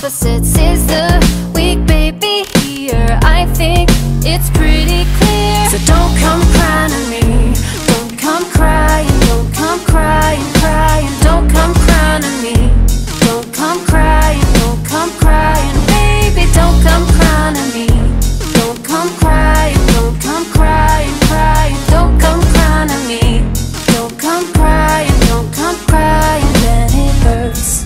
opposites is the weak baby here. I think it's pretty clear. So don't come crying to me, don't come crying, don't come crying, crying. Don't come crying to me, don't come crying, don't come crying, baby. Don't come crying to me, don't come crying, don't come crying, crying. Don't come crying to me, don't come crying, don't come crying, then it hurts.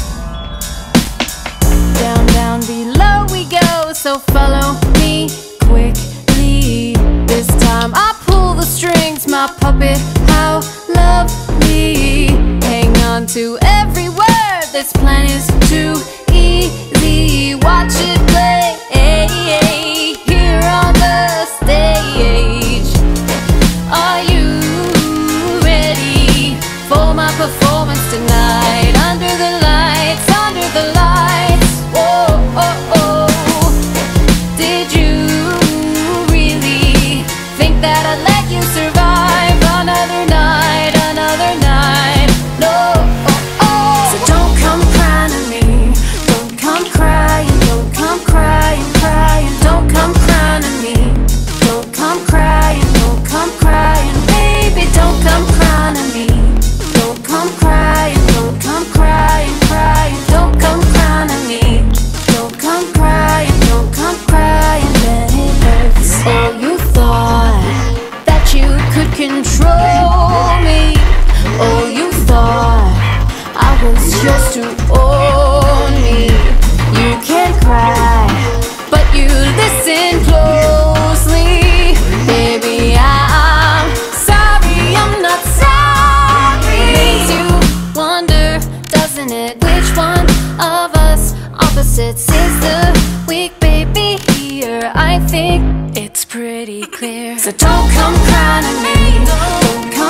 Down, down below we go, so follow me quickly. This time I pull the strings, my puppet, how lovely. Hang on to every word, this plan is too easy. Watch it play here on the stage. Are you ready for my performance tonight? Under the lights, under the lights. Whoa, oh, oh. Did you really think that I'd let you survive another night, another night? No, oh, oh. So don't come crying to me, don't come crying, don't come crying, crying. Don't come crying to me, don't come crying, don't come crying, baby. Don't come crying to me, don't come crying, don't come crying, crying. Don't come crying to me, don't come crying, don't come crying, then it hurts. Oh, you thought that you could control me. Oh, you thought I was yours to own me. You can't cry, but you listen closely. Baby, I'm sorry, I'm not sorry. Makes you wonder, doesn't it? Which one of us opposites is the weak baby here? I think it's pretty clear. So don't come crying to me, don't come